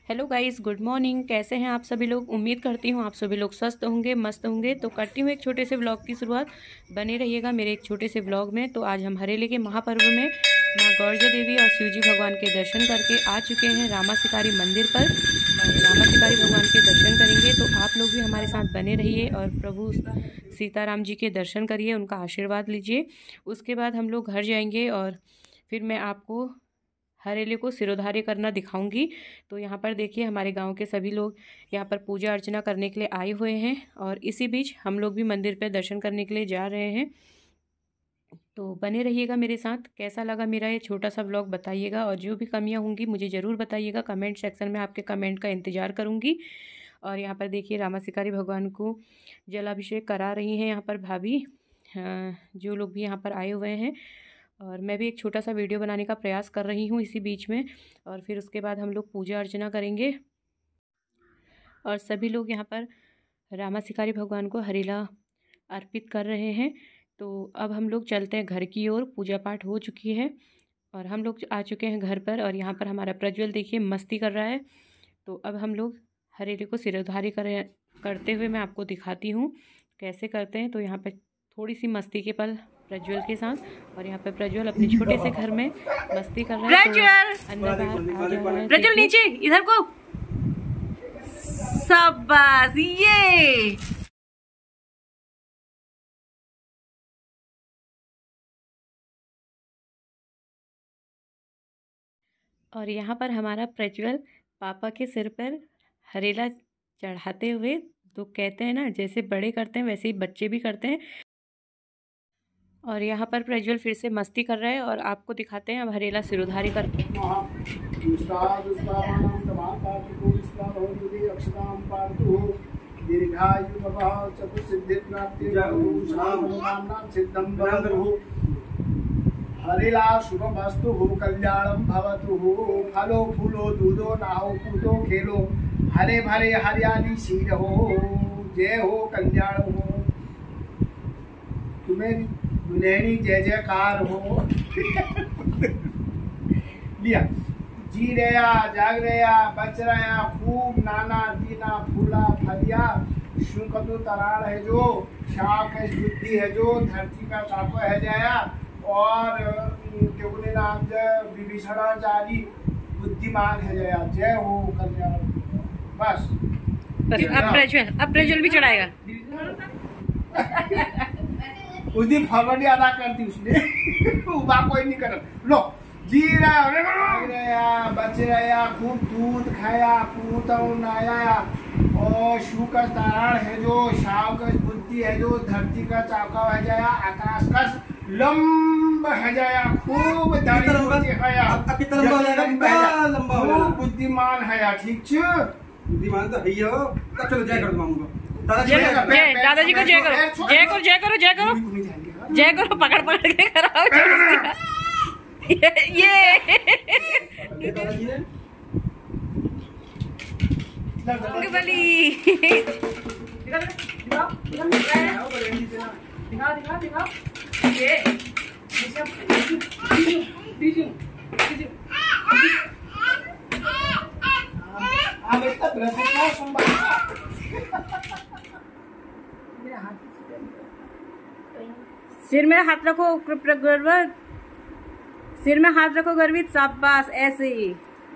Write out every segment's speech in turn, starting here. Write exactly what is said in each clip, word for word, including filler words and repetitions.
Hello guys, good morning. कैसे हैं आप सभी लोग? उम्मीद करती हूँ आप सभी लोग स्वस्थ होंगे, मस्त होंगे। तो करती हूँ एक छोटे से व्लॉग की शुरुआत। बने रहिएगा मेरे एक छोटे से व्लॉग में। तो आज हम हरेले के महापर्व में माँ गौरजा देवी और शिवजी भगवान के दर्शन करके आ चुके हैं रामा शिकारी मंदिर पर। रामा शिकारी भगवान के दर्शन करेंगे, तो आप लोग भी हमारे साथ बने रहिए और प्रभु सीताराम जी के दर्शन करिए, उनका आशीर्वाद लीजिए। उसके बाद हम लोग घर जाएंगे और फिर मैं आपको हरेले को सिरोधार्य करना दिखाऊंगी। तो यहाँ पर देखिए हमारे गांव के सभी लोग यहाँ पर पूजा अर्चना करने के लिए आए हुए हैं और इसी बीच हम लोग भी मंदिर पर दर्शन करने के लिए जा रहे हैं। तो बने रहिएगा मेरे साथ। कैसा लगा मेरा ये छोटा सा व्लॉग बताइएगा, और जो भी कमियाँ होंगी मुझे ज़रूर बताइएगा कमेंट सेक्शन में। आपके कमेंट का इंतज़ार करूँगी। और यहाँ पर देखिए रामा शिकारी भगवान को जलाभिषेक करा रही हैं यहाँ पर भाभी, जो लोग भी यहाँ पर आए हुए हैं। और मैं भी एक छोटा सा वीडियो बनाने का प्रयास कर रही हूँ इसी बीच में। और फिर उसके बाद हम लोग पूजा अर्चना करेंगे और सभी लोग यहाँ पर रामा शिकारी भगवान को हरेला अर्पित कर रहे हैं। तो अब हम लोग चलते हैं घर की ओर। पूजा पाठ हो चुकी है और हम लोग आ चुके हैं घर पर। और यहाँ पर हमारा प्रज्वल देखिए मस्ती कर रहा है। तो अब हम लोग हरेले को सिरोधार्य कर करते हुए मैं आपको दिखाती हूँ कैसे करते हैं। तो यहाँ पर थोड़ी सी मस्ती के पल प्रज्वल के साथ, और यहाँ पे प्रज्वल अपने छोटे से घर में मस्ती कर रहा है। तो अंदर बाहर प्रज्वल नीचे इधर को, शाबाश। ये और यहाँ पर हमारा प्रज्वल पापा के सिर पर हरेला चढ़ाते हुए, तो कहते हैं ना जैसे बड़े करते हैं वैसे ही बच्चे भी करते हैं। और यहाँ पर प्रज्वल फिर से मस्ती कर रहे हैं और आपको दिखाते हैं अब हरेला सिरोधार्य करते हैं। हरेला शुभम अस्तु हो, कल्याणम भवतु हो, फलो फूलो दूधो नाहो कूदो खेलो, हरे भरे हरियाली शीर हो, जय हो कल्याण हो, तुम्हें दुल्हनी जय जयकार हो। लिया जी रया जाग रया बच रया खूब नाना दीना फूला फलिया, शुकतु तराड़ है जो, शाक है बुद्धि है जो, धरती का चाको है जया, और केवले नाम जय विभीषणाचारी बुद्धिमान है जया, जय हो कल्याण। बस बस अब प्रज्वल अब प्रज्वल भी चढ़ाएगा। उस दिन फॉरवर्ड अदा करती उसने। कोई नहीं कर लो जी रहा बच रहा खूब दूध खाया पूतौ नाया, और शू का तारण है जो, शाव का बुद्धि है जो, धरती का चाका है जाया, आकाश का लंब है जाया, खूब बुद्धिमान है। ठीक छ बुद्धिमान तो है। चलो जय कर मामू को, दादाजी को जय करो, जय करो, जय करो, जय करो, जय करो, पकड़ पकड़ के कराओ। ये ये बली दिखा दिखा दिखा ये सिर में हाथ रखो, गर्वित सिर में हाथ रखो, गर्वित शाबाश। ऐसे ही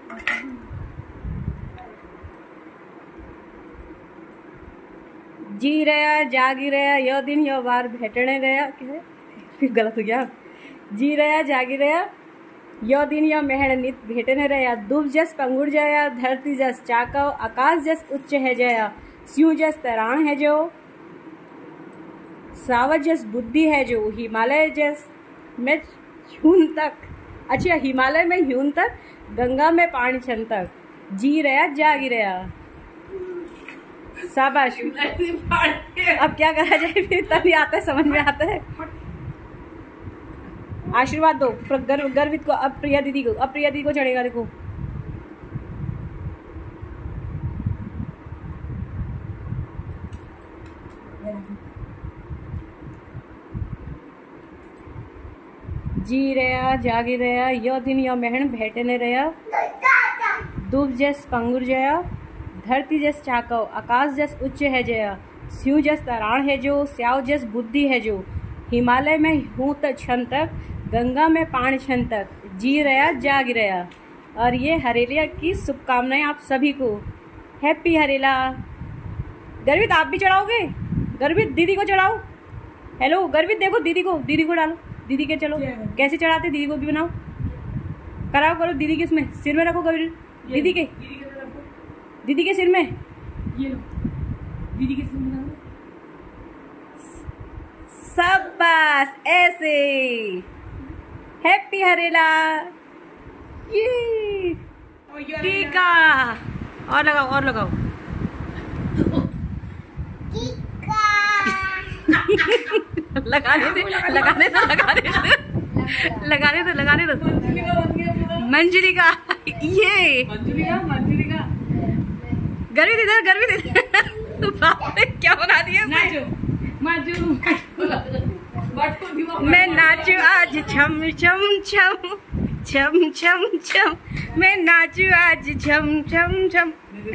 जी रहा जागी रहा यो दिन यो बार भेटने रहा, क्या फिर गलत हो गया। जी रहा जागी रहा यो दिन यो मेहड़ नित भेटने रहा, दुब जस पंगुड़ जाया, धरती जस चाकव, आकाश जस उच्च है जया, स्यू जस तराण है जो, सावज जस बुद्धि है जो, हिमालय जस में ह्यून तक, अच्छा हिमालय में ह्यून तक, गंगा में पानी छन तक, जी रहा जागी रहा। शाबाश। अब क्या कहा जाए, फिर तभी आता है, समझ में आता है। आशीर्वाद दो गर, गर्वित को। अब प्रिया दीदी को, अब प्रिया दीदी को चढ़ेगा। देखो जी रहा जागी रहा यो दिन यो मेहण भेटने रहा, दूब जस पंगुर जया, धरती जस चाकव, आकाश जस उच्च है जया, स्यू जस तराण है जो, स्याव जस बुद्धि है जो, हिमालय में हूँ त छन तक, गंगा में पाण छन तक, जी रया जाग रया। और ये हरेला की शुभकामनाएं आप सभी को। हैप्पी हरेला। गर्वित आप भी चढ़ाओगे? गर्वित दीदी को चढ़ाओ। हेलो गर्वित, देखो दीदी को, दीदी को डालो, दीदी के चलो कैसे चढ़ाते, दीदी को भी बनाओ, कराओ करो दीदी के इसमें सिर में रखो गर्वित, दीदी के दीदी के सिर में, ये लो दीदी के सिर में डालो। शाबाश, ऐसे। हैप्पी हरेला। ये टीका और लगाओ और लगाओ। लगाने दे लगाने दो लगाने दो लगाने दो लगाने दो। मंजरी का ये मंजरी का मंजरी का गर्वित इधर गर्वित इधर बाप रे क्या बना दिया। मैं नाचू आज छम छम छम छम छम छम, मैं नाचू आज छम छम छम।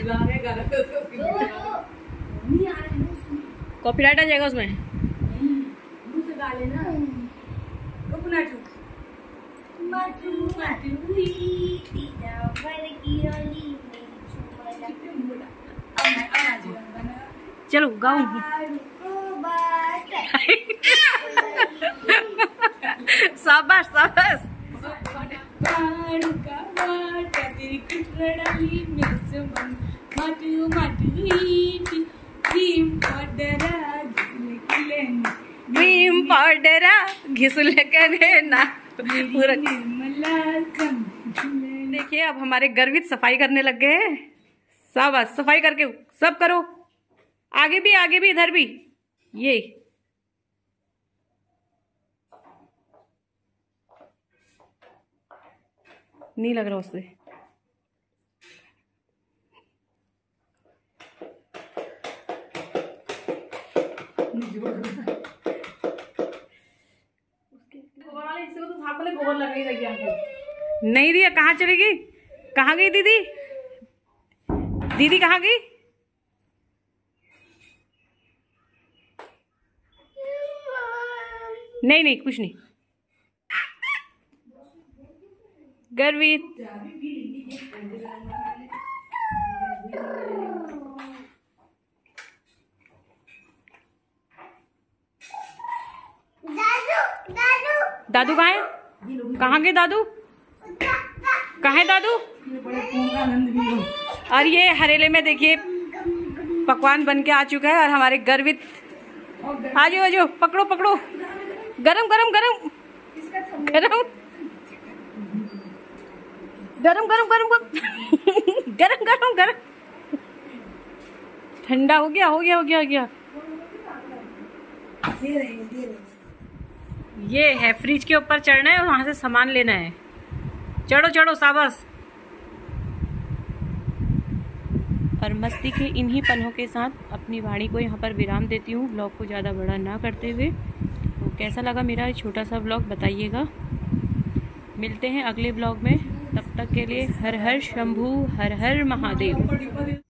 कॉपीराइट आ जाएगा उसमें। चलो गाऊं। शाबाश शाबाश। क्रीम पाउडर घिसल करे ना। देखिए अब हमारे गर्वित सफाई करने लग गए हैं। शाबाश, सफाई करके सब करो, आगे भी आगे भी इधर भी। ये नहीं लग रहा उससे। नहीं दिया, कहाँ चलेगी? कहाँ गई दीदी? दीदी कहाँ गई? नहीं नहीं कुछ नहीं। गर्वित दादू कहाँ है? कहाँ गए दादू? कहाँ है दादू? और ये हरेले में देखिए पकवान बन के आ चुका है और हमारे गर्वित आजो आजो पकड़ो पकड़ो। गरम गरम गरम गरम गरम गरम गरम गरम गरम गरम ठंडा हो गया हो गया हो गया हो गया। ये है फ्रिज के ऊपर चढ़ना है और वहां से सामान लेना है। चढ़ो चढ़ो शाबाश। और मस्ती के इन्हीं पलों के साथ अपनी वाणी को यहाँ पर विराम देती हूँ, ब्लॉग को ज़्यादा बड़ा ना करते हुए। तो कैसा लगा मेरा छोटा सा ब्लॉग बताइएगा। मिलते हैं अगले ब्लॉग में, तब तक के लिए हर हर शंभू हर हर महादेव।